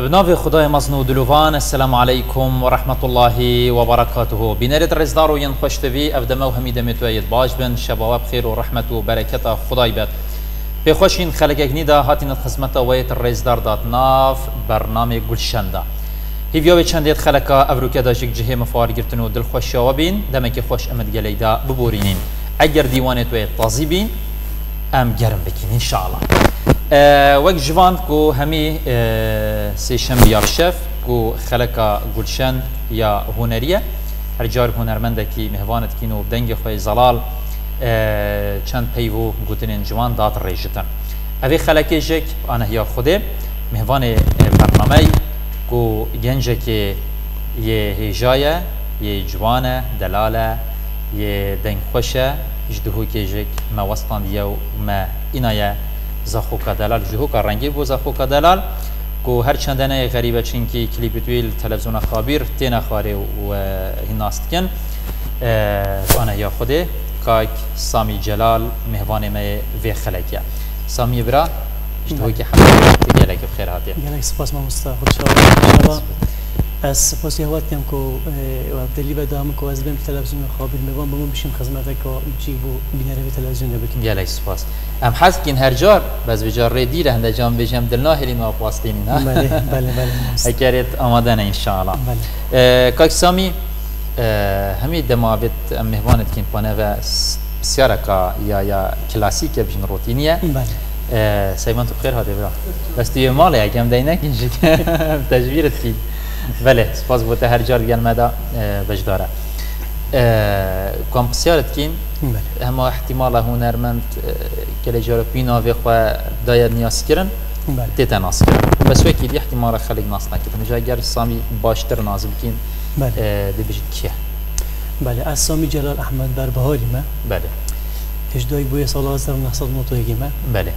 بناف خدای مزنو دلوان السلام عليكم ورحمة الله وبركاته بنرد رزدار وين خوشتوي افدمه و هميده متويد باش بن شباب خير و رحمة و بركة خدای بد بخوشين خلق اگنيدا هاتين خدمت ويت الرزدار دات ناف برنامج گلشندا هیویاوی چندیت خلقا افروکه داشک جهه مفارگرتن و دلخوش شوابین دمک خوش امد گلیدا ببورینین اگر دیوانت وی تازی بین ام گرم بکین انشاءالله وقت جوان کو همی سیشن بیارشف کو خلقا گلشن یا هنریه هر جار هنرمنده کی مهوانت کینو بدنگ خوی زلال چند پیو گوتنین جوان دات ریجتن اوی خلقی جک آنه یا خوده مهوان برنامه کو گنجه که یه هجایه یه جوانه دلاله یه دنگ خوشه جدهو که جک ما وسطان دیو ما اینایه زخوکا دلال جهوکا رنگی بو زخوکا دلال کو هر چندانه غریبه چینکی کلیپ تویل تلویزیون خابیر تینا خاره و هناست کن آنه یا خوده کاک سامی جلال مهوان ما وی خلقیه سامی برا جدهو که حمد گلک بخیر هاتیه گلک سپاس ما مستخد شما از سپاسی هواتیم که وابدلی بدام که از بیم تلویزیون خابیر میگم بمون بشیم خدمت که چی بو بینره به تلویزیون بکیم گلک سپاس ام حس کن هر جار بس بجار ردی رهنده جام بجام دلنا هلین و پاستینی نه بله بله بله اکرت آماده نه ان شاء الله کاک سامی همی دماوت مهوانت کن پانه و بسیار کا یا کلاسیک بجن روتینیه بله سیمان تو بخیر هاته برا بس توی ماله اگم دینه کنجی تجویرت کی بله سپاس بوده هر جار گل مدا وجداره کام بسیارت کین اما احتمال هنرمند کلی جار بینا و خو دایر نیاز کردن تیت ناس کردن بس وکی دی احتمال خلیق ناس نکردن جای اگر سامی باشتر نازم کین دی بجید کیه بله از سامی جلال احمد بربهاری ما بله اجدای بوی سال 1991 ما بله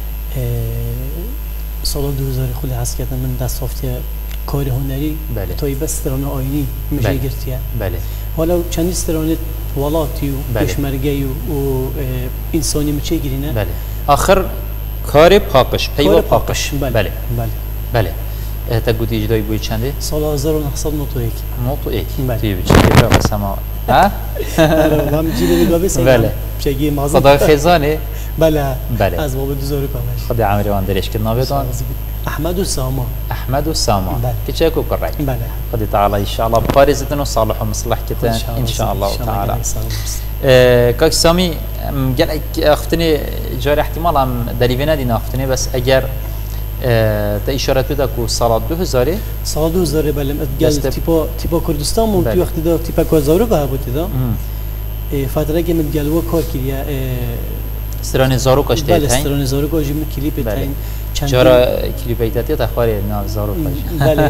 سال 2000 خود حس کردم من دست افتی کار هنری بله توی بس استرانه آینی میشه گرتیه بله حالا چند استرانه ولاتی و پشمرگی و انسانی میشه گرینه بله آخر کار پاکش پیو پاکش بله بله بله بله تا گویی جدای بوی چنده سال 1991 91 بله توی بچه را بسما ها هم جیلی نگاه بسیم بله چگی مازن خدا خزانه بله بله از باب 2005 خدا عمری وان درش که نابدان احمد و ساما احمد و ساما بله که کو کرای بله خدا تعالی ان شاء الله بارزتن و صالح و مصلح کتن ان شاء الله تعالی کاک سامی گل اختنی جار احتمال هم دلیوینه دینا اختنی بس اگر تا اشارت بده کو سال 2000 سال 2000 بله گل تیپا کردستان مون تو وقتی دا تیپا کوزارو که بود دا فتره که من گلو کار کردیا استران زارو کاشته بله استران زارو کاش من کلیپ تاین چرا کلیپ ایتاتی تخواری نه زارو کاش بله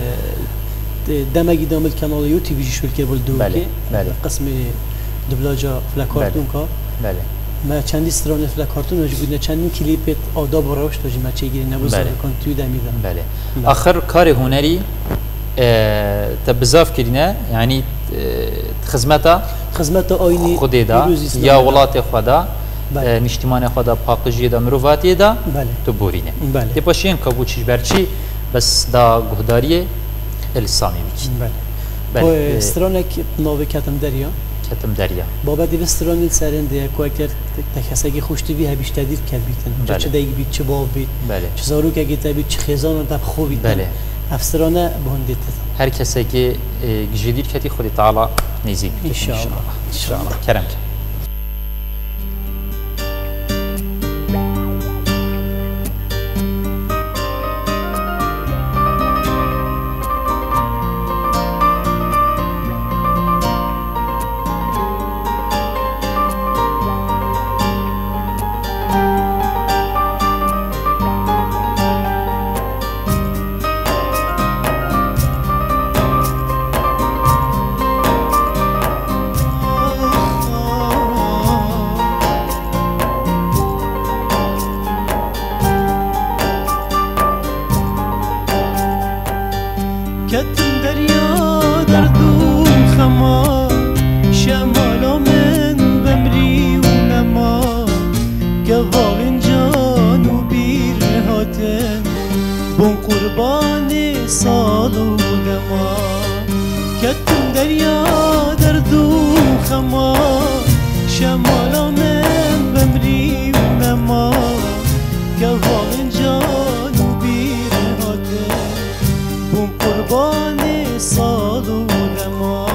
دمگی دامل کانال یوتیوبی شول که بول دو بله بله قسم دبلاجا فلاکارتون کا بله ما چندی استران فلاکارتون وجود بود چندین کلیپ آداب و روش داشتیم ما چه گیری نبود کن توی دمیدم بله آخر کار هنری تبزاف کردنه یعنی خدمت آینی خودی دا یا ولات خدا نشتمان خدا پاکجی دا مروفاتی دا تو بورینه تی پاشین کابوچیش برچی بس دا گهداری السامی بکن بله استرانک ناوی کتم دریا بابا دی استران سرنده کو اگر تکسگی خوشتوی هبیش تدیر کرد بیتن چه دیگه بیت چه باب بیت چه زارو که گیت بیت چه خزان دب خوب بیت افسرانه بهندیت هر کسی که جدید کتی خودی تعالی نزیک ان شاء الله کرم خما شمالا من بمری و نما گوان جانوبی رهاده بوم قربان سال و نما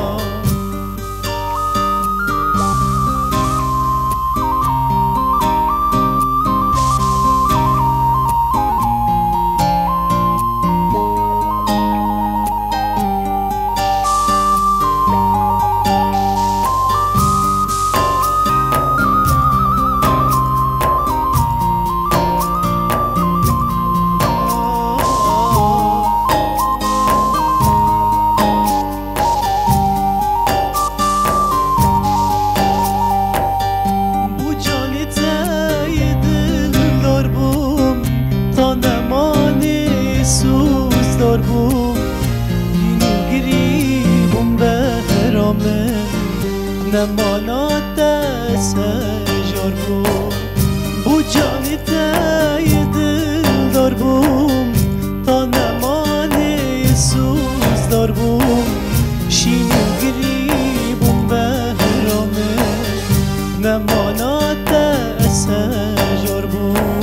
نمانات سجار بوم بو جانی تای دل دار بوم تا نمان سوز دار بوم شینو گری بوم بهرامه نمانات سجار بوم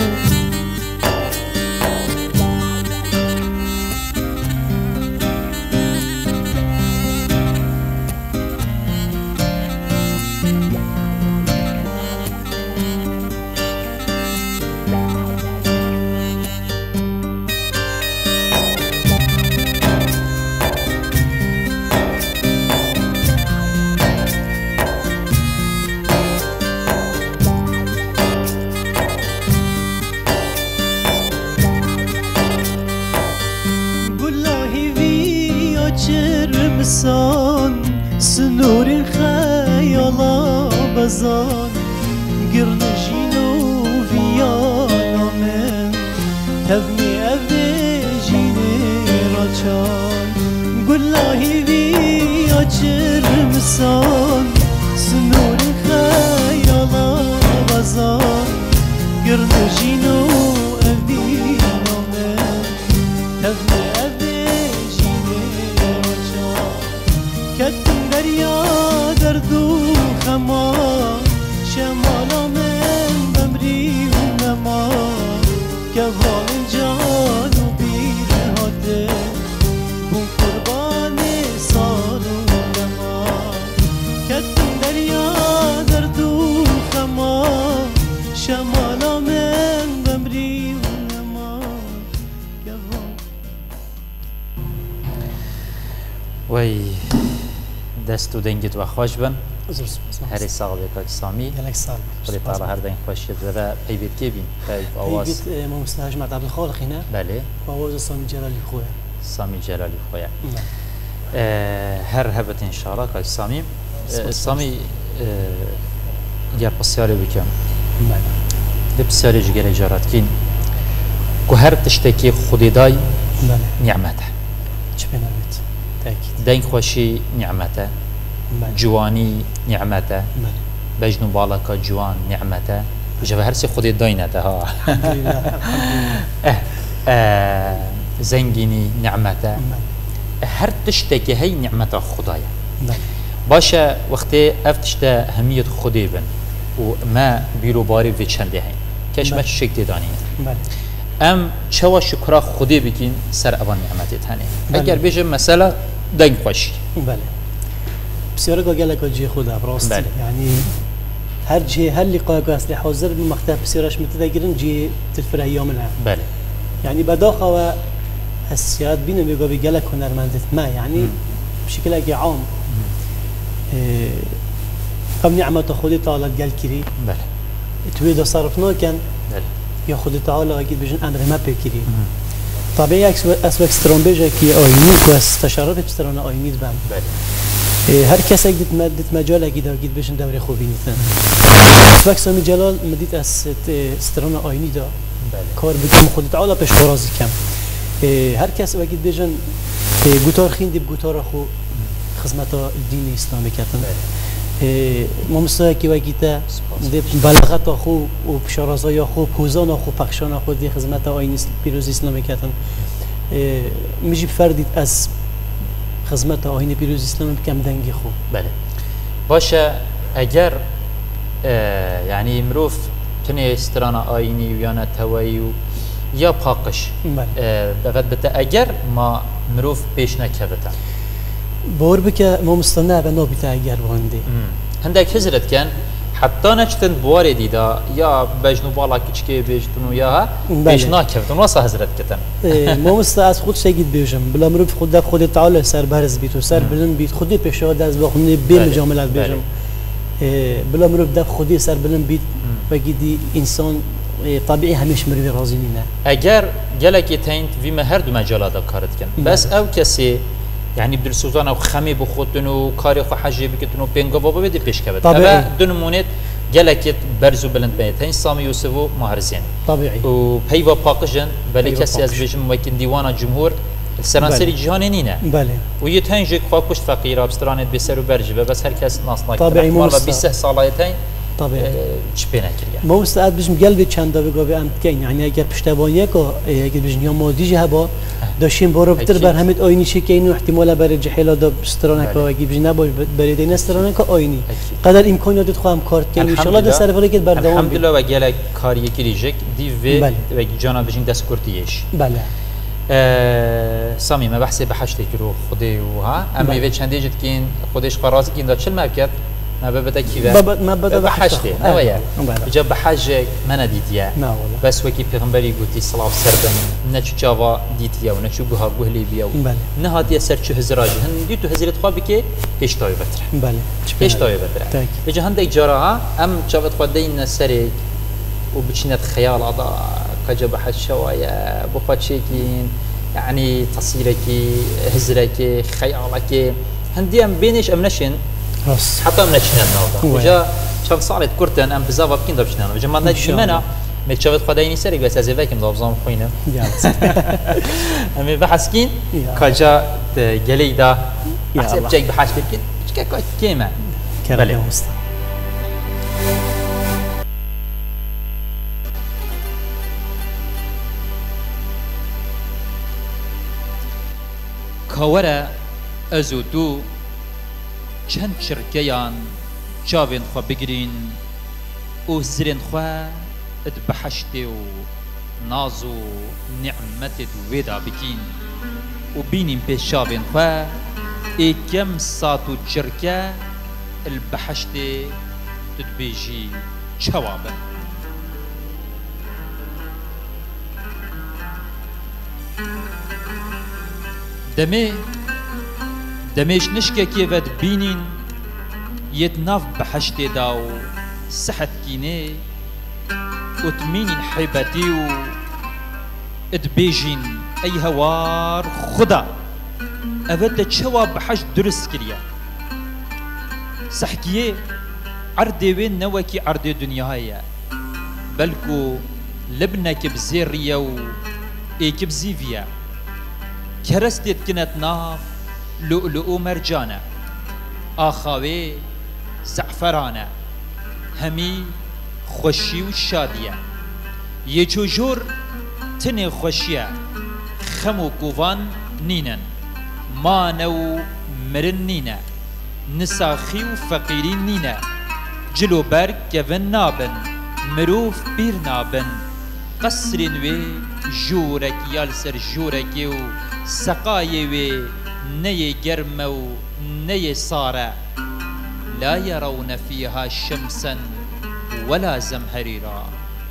چرمسان سنور خیالا بزان گرنجینو ویانا من هفنی اویجینی راچان گلاهی ویا چرمسان سنور خیالا بزان گرنجینو ویانا من هفنی کتم دریا دردو خما شمالا من بمری و نما گوان جانو بیر هاته بون قربان سال و نما کتم دریا دردو خما شمالا من بمری و نما گوان وی دست و دنگت و خوش بن هری ساق بکاک سامی خودی تعالی هر دنگ خوشید و پیوید که بین پیوید ما مستحج مرد عبدالخالقی نه بله و آواز سامی جلالی خویه سامی جلالی خویه هر هبت انشاءالله کاک سامی سامی گر پسیاری بکم ده پسیاری جگر اجارت کن که هر تشتکی خودی دای نعمته چه بنامید دنگ خوشی نعمته جوانی نعمته بجنو بالاکا جوان نعمته جوه هر سی خودی داینته ها زنگینی نعمته هر تشتکی هی نعمته خدایه باشه وقتی افتشته همیت خودی بن و ما بیرو باری و چنده هین کش ما شکل دانینه ام چوا شکر خودی بگین سر اوان نعمتی تنه اگر بیشه مثلا دنگ خوشی بله بسیار گله که جه خود براستی یعنی هر جه هر لقای که اصلی حاضر بمختلف بسیارش متدگرن جه تلفر ایام نه بله یعنی بداخل و هسیات بینم بگو بگله هنرمندت ما یعنی بشکل اگه عام کم نعمت خودی تعالی گل کری بله توی دا صرف نکن بله یا خودی تعالی اگه بجن امر ما بکری طبعا اسمك استرانبيجا كي آيني كوس تشارات بستران آيني دبم هر کس اگه دت مجال اگه داگید بشن دوره خوبی نیستن اسمك سامی جلال مدید از استران آيني دا کار بکنم خودی تعالی پیش خورازی کم هر کس اگه بجن گوتار خیندی بگوتار خو خدمت دین اسلامی کردن ما مستعد کی وقتی بلغت خو و پشارازای خو پوزان خو پخشان خو دی خدمت آیین پیروز اسلامی کردن میجی فردید از خدمت آیین پیروز اسلامی کم دنگی خو بله باشه اگر يعني مروف تني استرانا آيني ويانا تويو يا باقش بغد بتا اگر ما مروف بيش نكبتا بور بك ما مستنى بنو بتا اگر وندي هندك هزرت كان حتى نشتن بواري ديدا يا بجنو بالا كيشكي بيجتنو ياها بيش ناكبتن وصا هزرت كتن ما مستعد خود شيء بيجم بلا مروف خود تعالى سر برز بيتو سر بلن بيت خودي بيشو داز بخوني بين مجاملات بيجم بلا مروف دف خودي سر بلن بيت بجدي انسان طبيعي همش مروي رازينينا اگر جلك تاينت في مهر دو مجالات كارت كن بس او كسي يعني بدر سوزان او خمي بخوتنو كاري خو حاجه بكتنو بينغو بابا بدي پیش كبت اما دنمونت جلك برزو بلند بيت هين سامي يوسفو مهرزين طبيعي و بيوا باقجن بل كسي از بيجم وكن ديوان جمهور السرانسري جهانينينا بله ويتهنجك خو پشت فقيره بسترانت بسر وبرجبه بس هر كاس ناصنا طبيعي مره 20 صالحتين طبيعي چپینا کردن ما استعد بيجم قلبي چند بگو ام كاين يعني اگر پشتوانيه کو اگر بيجم يوم موديجي هبا داشين برو بتر بر همت آینی شي كاين احتمال بر جحيلا دا استرانه کو اگه بيجم نباش بريدين استرانه کو آینی قدر امكانيات خو كارت كاين ان شاء الله ده سرور که بر دوام الحمد لله و گلک کاری کریجک دی و جانا بيجم دست کورتیش بله سامي ما بحسب بحشتك رو خدي وها اما يفيد شنديجت كين خديش قرازي كين دا چل مبكت ما ببدا كيفا ما بدا بحاجتي نويا جاب بحاجة ما نديتيا بس وكي پیغمبري قلتي صلاة سربن نچو جاوا ديتيا و نچو گوها گوهلي بيا نهاتيا سر چو هزراجي هن ديتو هزرت خواه بكي هشتاوي بتره هشتاوي بتره بجا هندك جاراها ام جاوت خواه دين سرك و بچينت خيال عضا قجا بحاج شوايا بخواه چيكين يعني تصيركي هزركي خيالكي هندي ام بينش ام نشن حتى من نشنا النهارده وجا شاف صارت كرتن ام بزاف بكين دبشنا وجا ما نجمنا متشافت خدايني سري بس از فيكم دابزام خوينا امي بحسكين كاجا جلي دا حسب جاي بحاش بكين كيما كرالي مست كورا ازودو چند شرکیان چاوین خوا بگرین و زرین خوا اد بحشتی و ناز و نعمت ویدا بکین و بینیم پیش چاوین خوا ای کم ساتو چرکه البحشتی تدبیجی چوابه دميش نشكا كيفت بينين يتناف بحشتي داو سحت كيني وتمينين حيبتي و ادبيجين اي هوار خدا افد تشوا بحشت درس كريا سحكيه عردي وين نوكي عردي دنيا هيا بلكو لبنك بزيريا و ايك بزيفيا كرستت كنت ناف لؤلؤ مرجانة آخاوي زعفرانة همي خوشي والشادية يجو جور تني خوشية خمو كوفان نينن ما نو مرن نينة نساخي وفقيرين نينة جلو برق كفن نابن مروف بير نابن قصرين وي جورك يالسر جورك و سقاي وي ني جرمو ني صارة لا يرون فيها شمسا ولا زمهريرا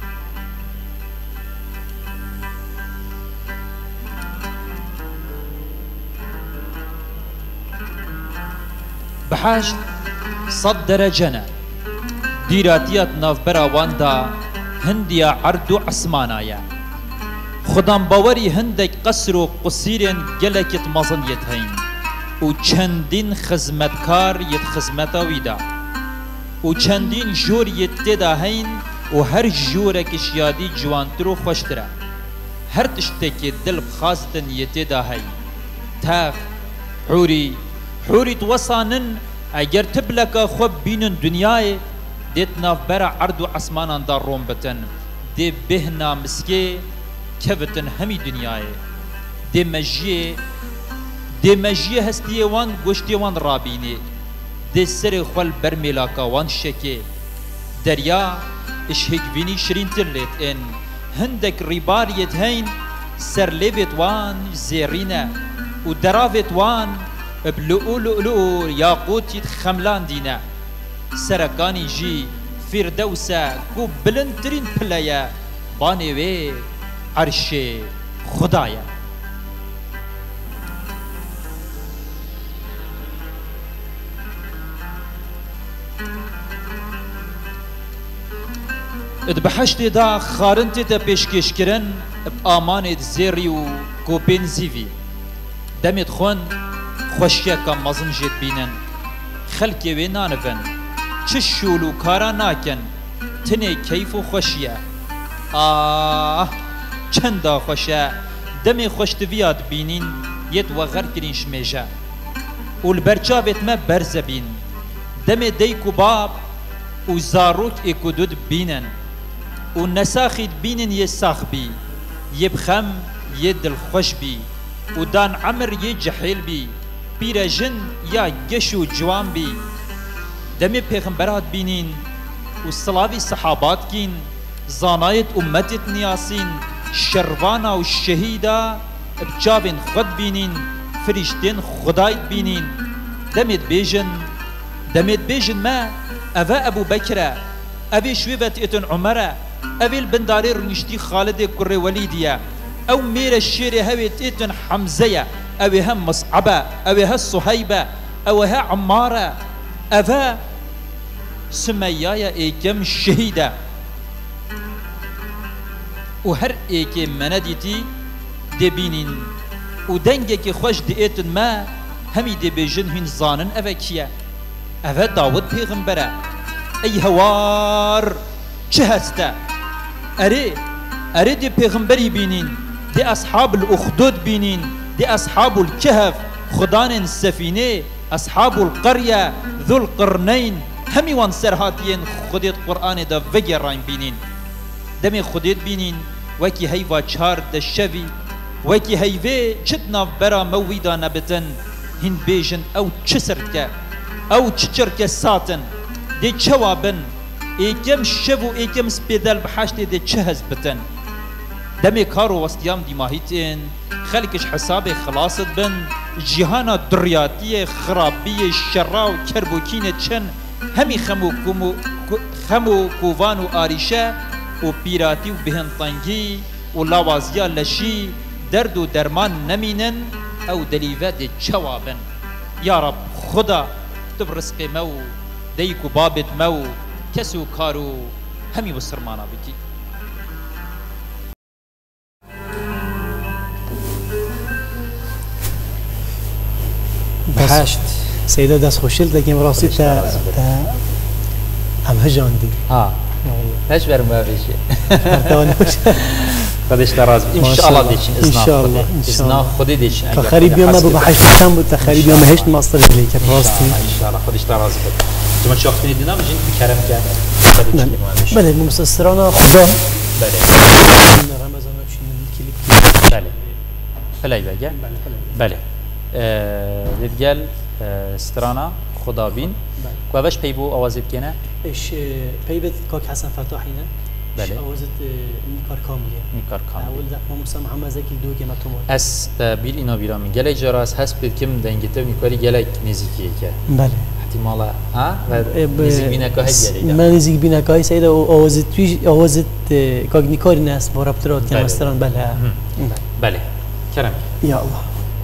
بحاشت صد درجنا ديراتيات نافبرا واندا هنديا عردو عسمانايا خدام باوري هندك قصر و قصيرين جلكت مزن يتهين و چندين خزمتكار يت خزمتا ويدا و چندين جور يتدا هين و هر جورك اشيادي جوانترو خوشترا هر تشتكي دل بخاصتن يتدا هين تاخ حوري توصانن اگر تبلك خوب بينن دنياي ديت نافبرا عردو عسمانان دار روم بتن دي بهنا مسكي كفتن همي دنياي دي مجيه هستيه وان گوشتي وان رابيني ده سر خل برملاکا وان شکی دریا اشهک وینی شرین ترلیت ان هندک ریباریت هین سر لیبت وان زیرینه و دراوت وان بلؤلؤلؤ یاقوتیت خملان دینه سرکانی جی فردوسه کو بلندترین پلیه بانوی عرش خدایه اتبحشت دا خارنت تا پیشکش کرن بآمانت زیری و کوپین زیوی دمت خون خوشیه که مزن جد بینن خلکی وی نانفن چه شول و کارا ناکن تنه کیف و خوشیه چندا خوشه دم خوشتویات بینین یت و غر کرین شمیجه و البرچابت ما برزبین دم دیکو باب و زاروک اکو دود بینن و نساخید بینن یه ساخ بی یه بخم یه دل خوش بی و دان عمر یه جحیل بی بیر جن یا گش و جوان بی دم پیغمبرات بینین و صلاوی صحابات کین زانایت امتت نیاسین شروانا و شهیدا بجابن خود بینین فرشتین خدایت بینین دمت بیجن ما اوه ابو بکره اوه شویبت اتن عمره اوه البنداری رنشتی خالد کره ولیدیه او میر الشیر هویت اتن حمزه اوه هم مصعبه اوه هم صهیبه اوه هم عماره اوه سمیای ایکم شهیده و هر ایکی مندیتی دبینین و دنگه که خوش دیتن ما همی دبیجن هین زانن اوه کیه اوه داود پیغمبره ای هوار چه هسته اره دی پیغمبری بینین دی اصحاب الاخدود بینین دی اصحاب الكهف خدان سفینه اصحاب القرية ذو القرنين همي وان سرهاتين خديت قرآن دا وگران بینین دمی خديت بینین وكي هيوا چار دا شوي وكي هيوه چتنا برا مويدا نبتن هن بيجن او چسركه او چچركه ساتن دي چوابن ایکم شو ایکم سپیدل بحشت دي چهز بتن دمی کارو وستیام دیماهیتین خلقش حساب خلاصت بن جهانا دریاتی خرابی شرا و کربوکین چن همی خمو کووان و آریشه و پیراتی و بهنطنگی و لاوازیا لشی درد و درمان نمینن او دلیوه دی چوابن یا رب خدا تب رزق مو دیکو بابت مو کسو کارو همی بسرمانا بکی بحشت سيدة داس خوشيل دكيم راسي تا هم هجاندي هش برم بابيشي خدش تراز ان شاء الله ديش ان شاء الله ازنا خدي ديش خريب يوم ابو بحشت كم بتخريب يوم هش ماستر ليك راستي ان شاء الله خدش تراز شما شافتني دينا بجين في كرم كان بله المستسرانا خدا بله رمضان بشين الكليب بله فلاي بقى بله للجال سترانا خدا بين كوابش بيبو اوازت كنا ايش بيبت كوك حسن فتاحينا بله اوازت نيكار كامل اول ده موسى محمد زكي دو كما تومر اس بيل اينا بيرامي جالي جراس حسب كم دنگته نيكاري جالي نزيكيه كه بله احتمالا ها نزيك بينا كاي ما نزيك بينا كاي سيده اوازت كوك نيكار ناس مرابطرات كما ستران بله كرم يا الله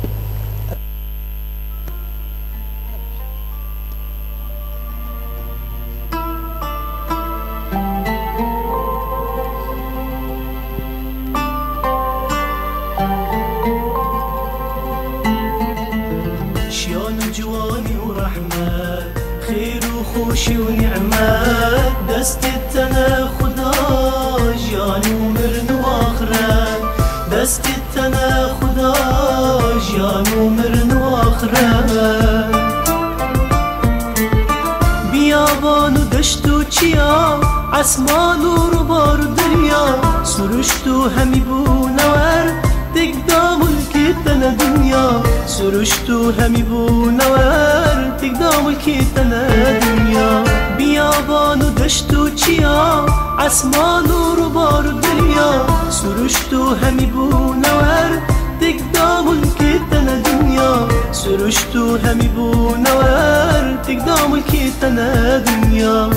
اسمان و روبار دریا سرشت و همی بو نور دگدام كيتنا دنيا سرشتو همي بونور تقدام كيتنا دنيا بيابان ودشتو چيا عسمان وربار دريا سرشتو همي بونور تقدام كيتنا دنيا سرشتو همي بونور تقدام كيتنا دنيا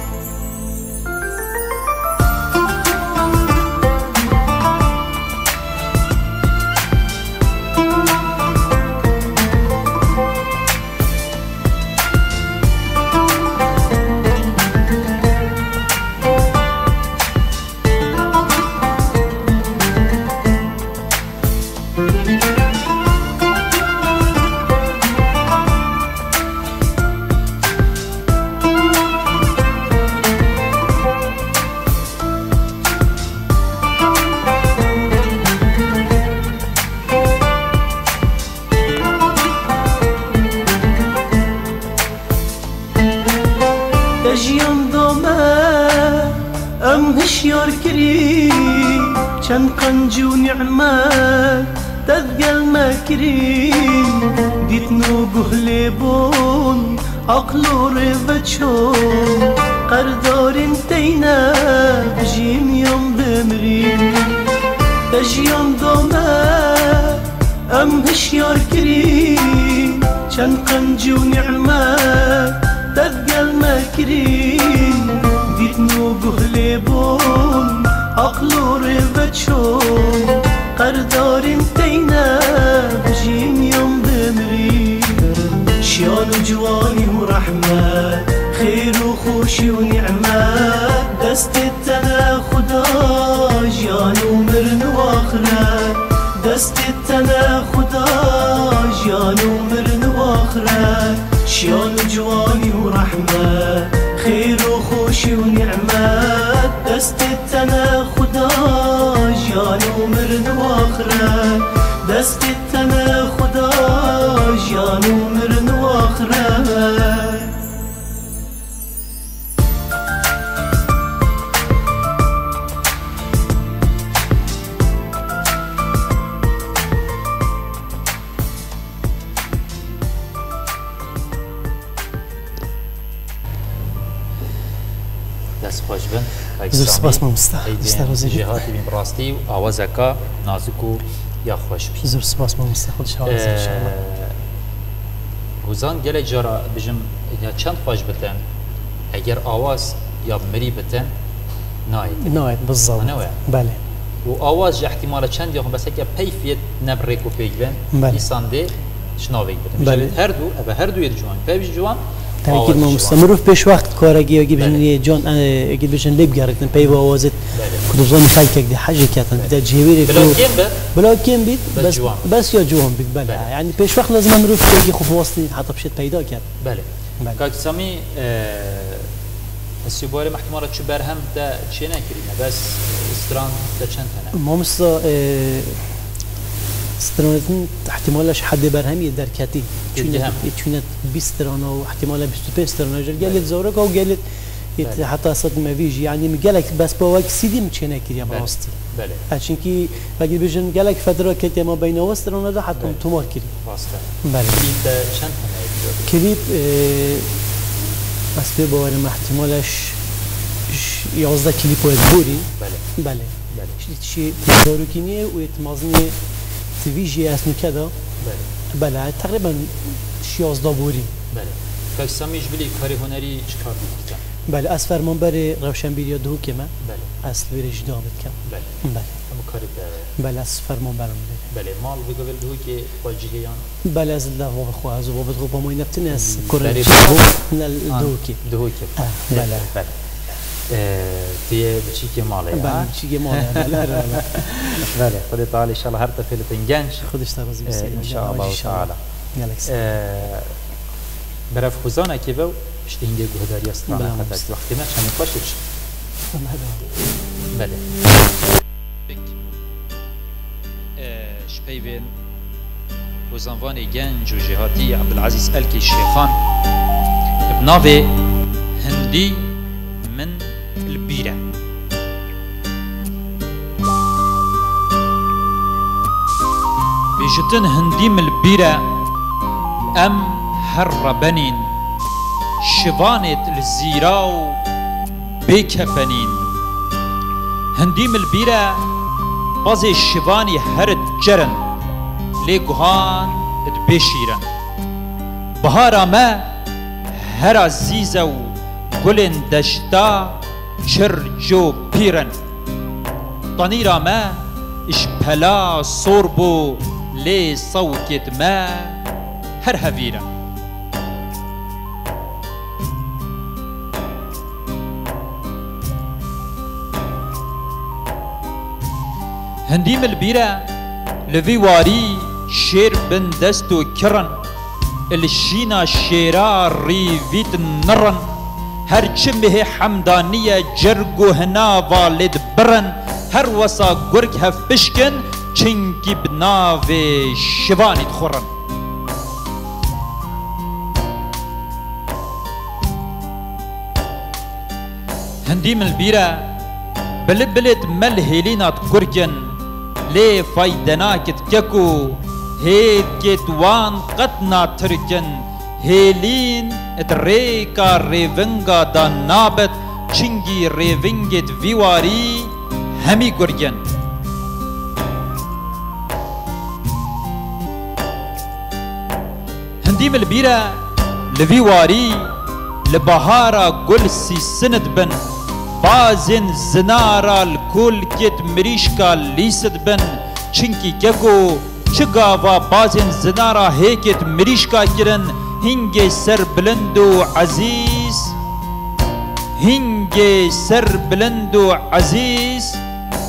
جيان دوما ام هشيار كري چند قنج و نعمت تذقل ما كريم ديتنو قهلي بون عقل و رفتشون قردار انتينا بجيم يوم بمرين تجيان دوما ام هشيار كري چند قنج و نعمت تذقل ما كريم ديتنو قهلي بون عقل و رفتشون قردار انتينا بجيم يوم بمرين شيان و جواني ورحمة خير وخوشي ونعمة دست التنا خدا جيان ومرن واخرة دست التنا خدا جيان ومرن واخرة شيان و جواني ورحمة خير وخوشي ونعمة دست التنا خدا جيان ومرن واخرة دست التنا خدا جيان ومرن واخرة خوش بن زور سپاس مامستا جهاتی بین براستی و آوازکا نازکو یا خوش بی زور سپاس مامستا خودش حافظ ان شاء الله وزان گله جارا بجم یا چند خوش بتن اگر آواز یا مری بتن ناید بالضبط بله و آواز احتمال چند یا بس که پیفیت نبرک و پیگبن ایسانده شناوی بتن بله هر دو جوان پیش جوان تأكيد ما مستمر بيش وقت كارجي يجيب جن جون أنا يجيب جن لب جارتن بيبا وازت كنت بظن خايك دي حاجة كاتن بدأ جيبيري بلا كيم بيت بس يا جوهم بيت بلا يعني بيش وقت لازم نروح تيجي خوف واصلين حتى بشيت بيدا كات بله كاك سامي السيبوالي محتمرة شو برهم ده شيء نكرينا بس استران ده چند تنه ما مسا استرانتن احتمالش حد برهمی در کتی چونه 20 استرانه و احتمال 25 استرانه جل قالت زورك او قالت حتى صد ما فيجي يعني قالك بس بواك سيدي متشنا كريا براستي بله عشان كي باقي بيجن قالك فتره كنت ما بين وسترانه ده حتى تمار كري واسطه بله كليب چند كليب بس بباور احتمالش 11 كليب بوري بله شيء داروكينيه ويتمازني تيجي اسمه كذا بله تقريبا شياز دابوري بله فاكساميش بلي كاري هنري چكار بيكتن بله از فرمانبر روشنبیری دو که من بله اصل ویرش دامت کم بله بله هم کاری بله از فرمانبرم بله مال بگویل دو که واجهیان بله از الله و بخواه از و بابت خوب همون نبتن از کرد دو که بله بله تيه بشيكي مالي بله بشيكي مالي بله بله خد تعالى ان شاء الله هر تفيلتين جنش خدش ترازي بس ان شاء الله تعالى برف خوزانه که بو اشتینگه گهداری استرانه خطک وقتی ما شما باشش بله شبيبين وزنفاني جنج وجهاتي عبد العزيز الكي الشيخان بنافي هندي من البيرة بيجد ديشتن هنديم البيرة أم هربنين شفانت الزيراو بكفنين هنديم البيرة بازي الشفاني هرد جرن ليقهان ادبشيرن بهارا ما هر زيزو قلن دشتا چرجو بيرن طنيرا ما اشبلا صوربو لي صوكت ما هر هفيرن هنديم البيرة لفي واري شير بن دستو كرن الشينا شيرا ريفيت نرن هر چمه حمدانية جرگو هنا والد برن هر وسا گرگ هف بشكن چنگي بناوه شواني تخورن هنديم البيرة بلد ملهلينات گرگن لي فايدناكت ككو هيد كتوان قطنا تركن هيلين اتريكا ريفنگا دا نابت چنگي ريفنگت ويواري همي گرگن هنديم البيرة لويواري لبهارا قل سي سند بن بازن زنارا الكل كت مريشكا ليسد بن چنكي ككو چگاوا بازن زنارا هيكت مريشكا كرن هنگي سر بلندو عزيز هنگي سر بلندو عزيز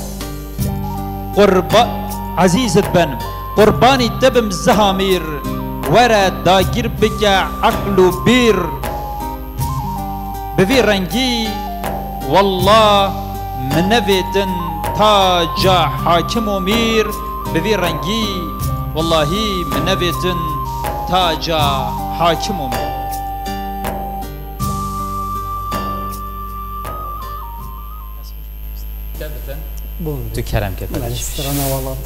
عزيز بن قرباني تبم زهامير ورا داگير بكا عقل بير بفي رنگي والله منفتن تاجا حاكم ومير بفي رنگي والله منفتن تاجا حاكم ومير تو كرم كده استرانا والله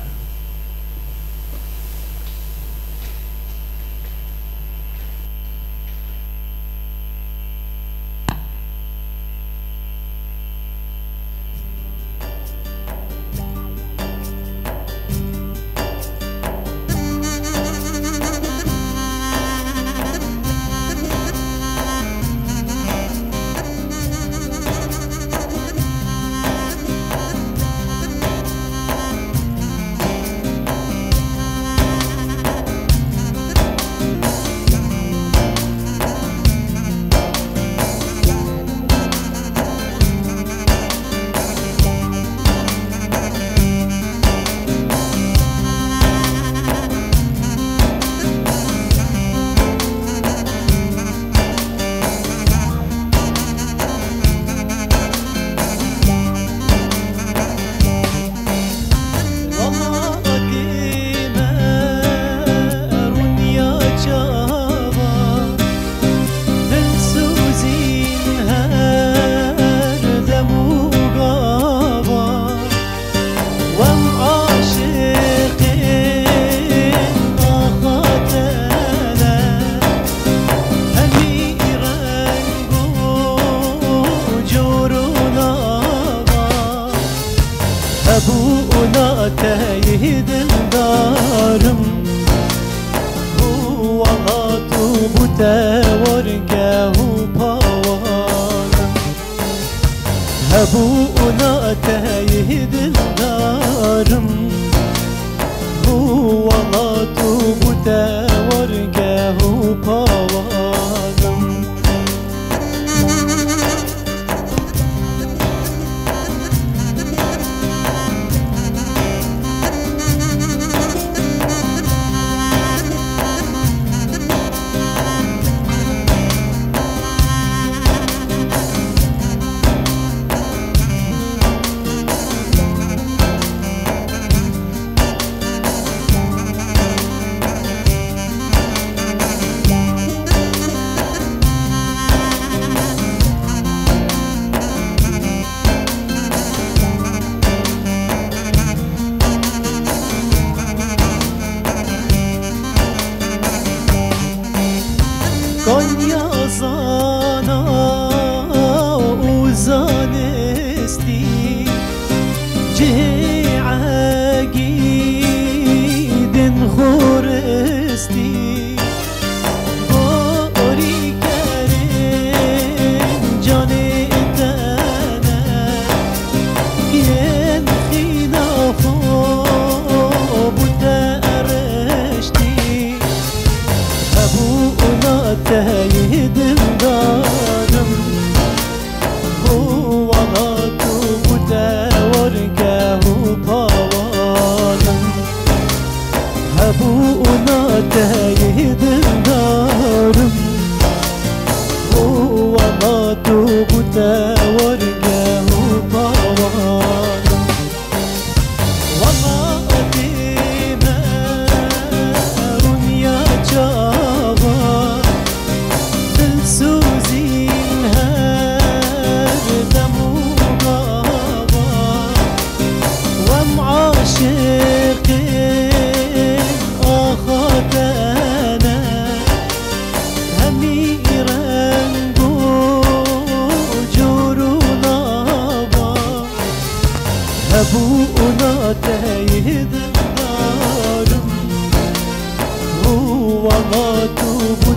أبونا تايه دلدارم هو غاطو بوتا ورقاه باوانم أبونا تايه دلدارم هو غاطو بوتا ورقاه باوانم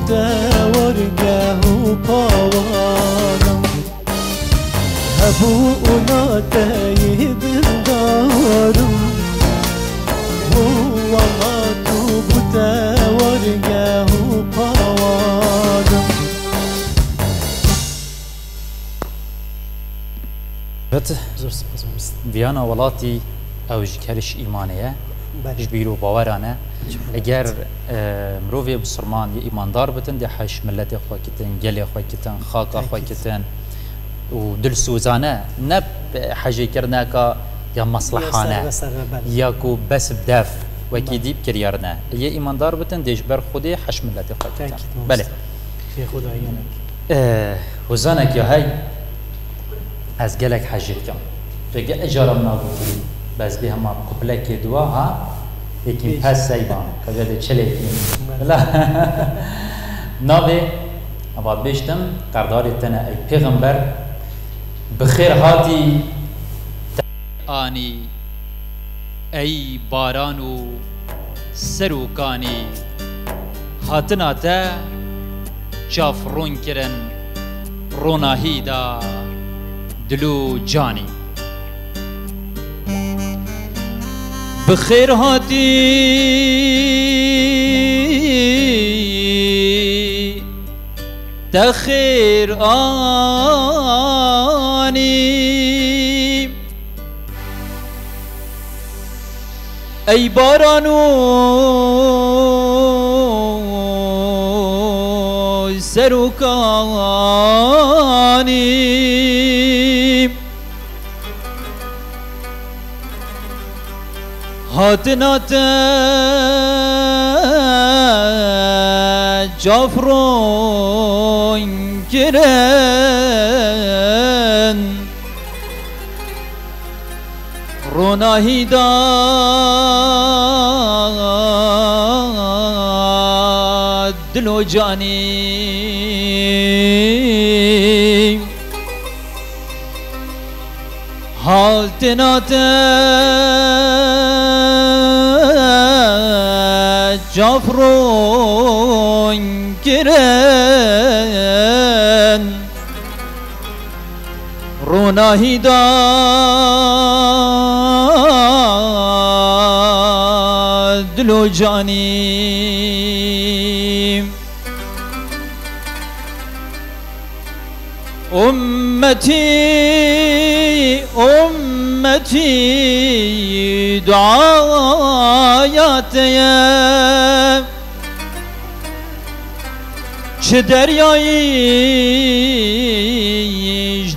ورقه باوانم هبو اونا تایه دلدارم والله تو بوده ورقه باوانم ویانا ولاتی اوج کرش ایمانیه جبیرو باورانه اگر مروی بسرمان یه ایماندار بتن ده حش ملت خواه کتن گل خواه کتن خاک خواه کتن و دل سوزانه نب حاجه کرنا که یا مصلحانه یا کو بس بدف وکی دیب کریارنه یه ایماندار بتن ده جبر خودی حش ملت خواه کتن بله خدا یانک وزانك يا هاي از گلک حاجت کم فگه اجارم نابودی بس به همه قبلک دوا ها یکیم پس سیبان کجا ده چله کیم لا نابه اباد بیشتم قرداری تنه ای پیغمبر بخیر هاتی آنی ای بارانو سروکانی هاتنا تا چافرون کرن روناهی دا دلو جانی بخیر هاتی تخیر آنی ای بارانو سروکانی هاتنات جافرون کرن روناهی دا دلو جانی هاتنات جافرون کرن روناهی دا دلو جانی امتی دعایاتیم چه دریایش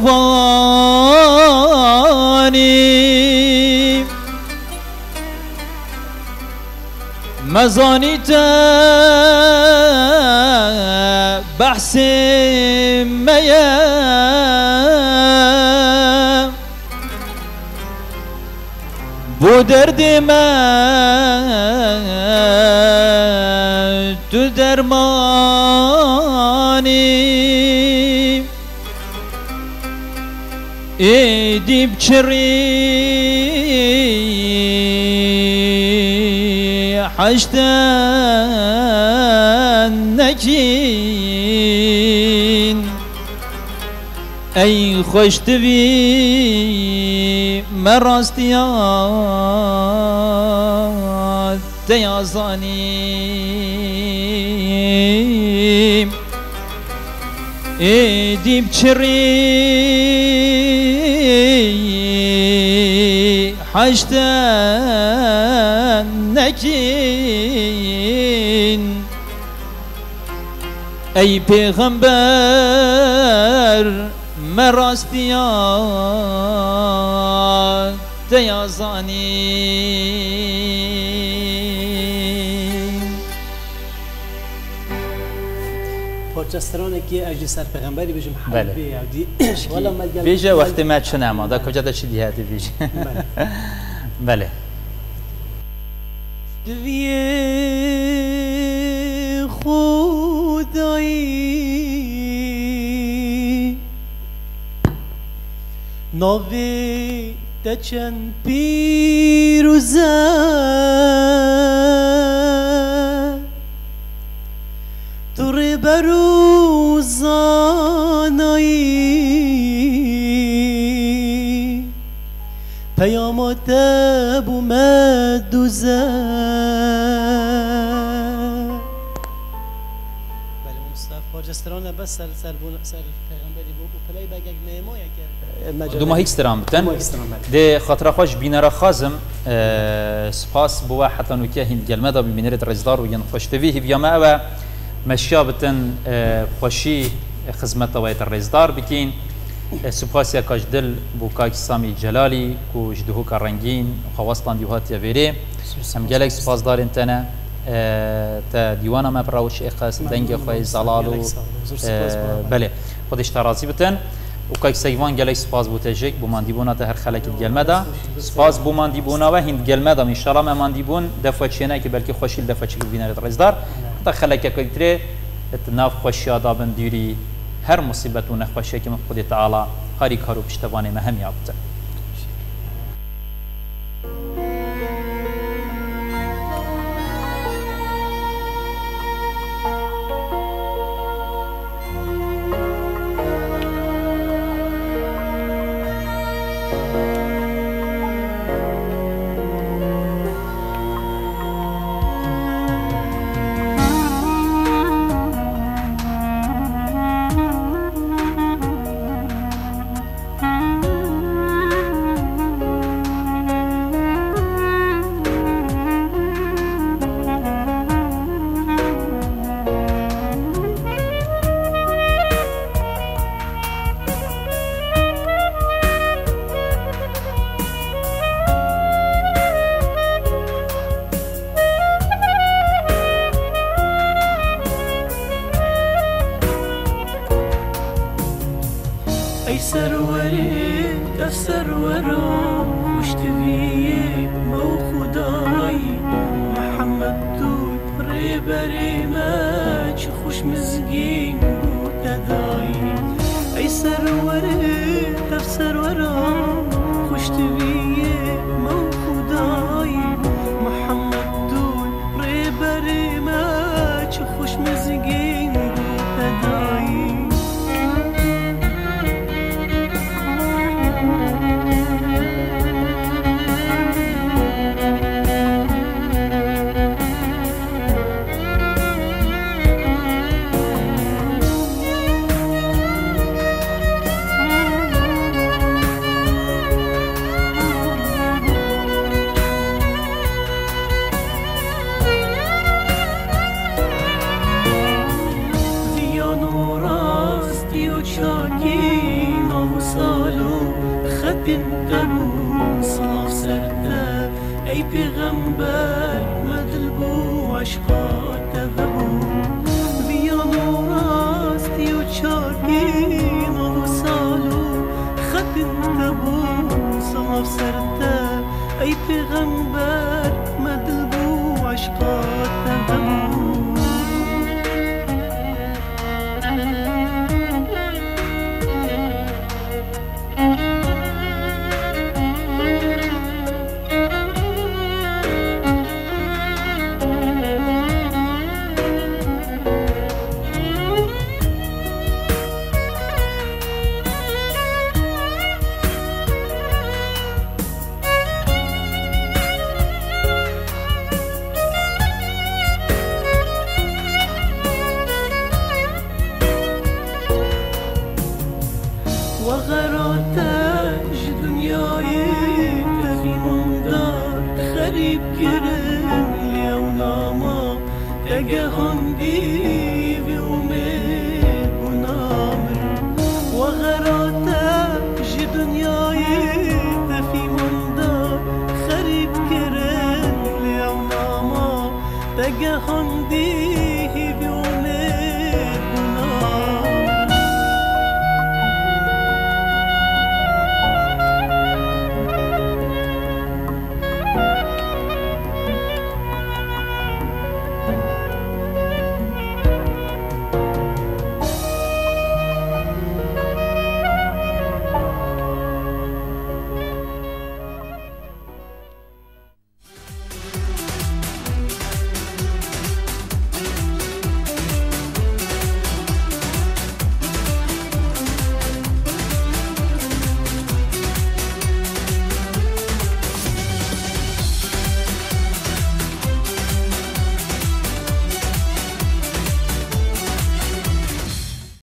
دلوانی مزانی تا بحث میم بو درد من تو درمانی ای دیب چری حشتن نکین ای خوش دوی مراستیات دیازانی ای دیب چری حشتن نکین ای پیغمبر مراستیات دیازانی پارچسترانه که اجی سر پیغمبری بجم بله. بیجه وقتی ما چه نما دا کجا دا چی دیهاتی بیجه بله دوی خدایی ناوی دچن پیروزه تو پیامات بومد دوزه استرانه بس سر پیغمبری بود و پلی بگگ میمایه که دو ماه استرام بتن ده خاطر خوش بینر خازم سپاس بوا حتی نوکه هند گلمه دا ببینرد رزدار و ین خوشتوی هیویامه و مشیا بتن خوشی خدمت وایت رزدار بکین سپاس یا کاش دل بو کاک سامی جلالی کو جدهو کا رنگین خواستان دیوهات یا ویره هم گلک سپاس دارین تنه تا دیوانه ما براوش اخاس دنگ خوی زلالو بله خودش ترازی بتن و کاک سیوان گلک سپاس بوتجک بو ماندیبونا تا هر خلک گلمه دا سپاس بو ماندیبونا و هند گلمه دا ان شاء الله ما ماندیبون دفعه چینه که بلکه خوشیل دفعه چیک بینرد رزدار تا خلک کتره اتناف خوشیا دابن دیری هر مصیبت و نخوشی که من خود تعالی خاری کارو پشتوانه مهم یابته نگهاندی